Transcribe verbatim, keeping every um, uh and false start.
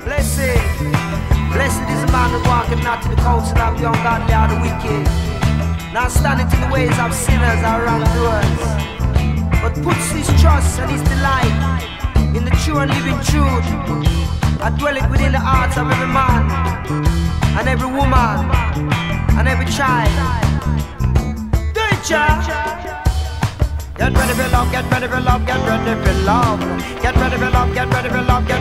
Blessed, blessed is the man that walketh not in the counsel of the ungodly or the wicked, not standing in the ways of sinners or wrongdoers, but puts his trust and his delight in the true and living truth, and dwelleth within the hearts of every man, and every woman, and every child. Do it, child. Get ready for love, get ready for love, get ready for love. Get ready for love, get ready for love, get